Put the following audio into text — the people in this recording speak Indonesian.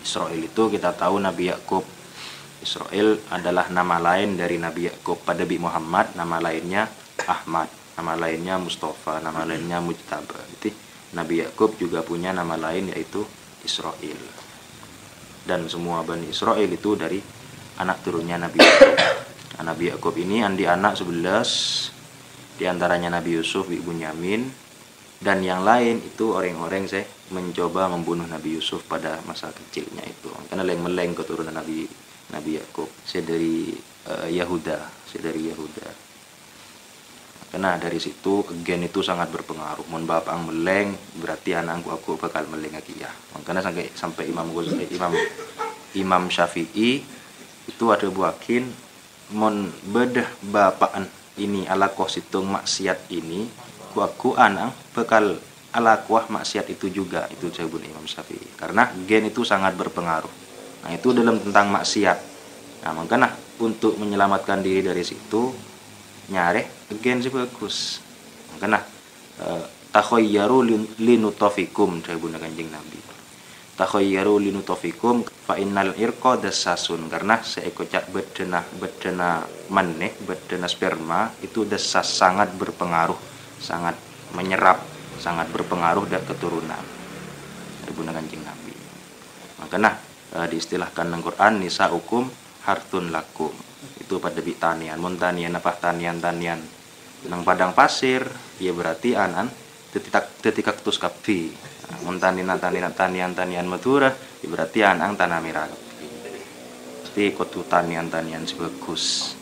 Israel itu kita tahu Nabi Yakub. Israel adalah nama lain dari Nabi Yakub. Pada Nabi Muhammad nama lainnya Ahmad, nama lainnya Mustafa, nama lainnya Mujtaba. Jadi Nabi Yakub juga punya nama lain yaitu Israel. Dan semua Bani Israel itu dari anak turunnya Nabi Yakub. Nah, Nabi Yakub ini andi anak 11, di antaranya Nabi Yusuf, Ibu Bunyamin, dan yang lain itu orang-orang saya mencoba membunuh Nabi Yusuf pada masa kecilnya itu. Karena meleng keturunan Nabi Yakub. Saya dari Yahuda. Karena dari situ gen itu sangat berpengaruh. Mun bapak meleng berarti anakku aku bakal meleng lagi ya. Makanya sampai Imam Syafi'i itu ada buakin mun bedah bapaan ini ala koh situng maksiat ini aku anak bakal ala kuah maksiat itu juga. Itu saya bunuh Imam Syafi'i. Karena gen itu sangat berpengaruh. Nah itu dalam tentang maksiat. Nah makanya untuk menyelamatkan diri dari situ nyare gen sih bagus. Makanya takhayyaru linutafikum saya bunda Kanjeng Nabi. Takhayyaru linutafikum fa innal irqa dassasun, karena seekor cak bedena maneh bedena sperma itu desas sangat berpengaruh, sangat menyerap, sangat berpengaruh dan keturunan. Saya bunda Kanjeng Nabi. Makanya diistilahkan dalam Quran nisaukum hartun lakum. Itu pada tanian, mun tanian apa tanian nang padang pasir ya berarti anan detika ketus kapi. Mun tanian Madura ya berarti anang tanah merah. Pasti kotu tanian sebagus.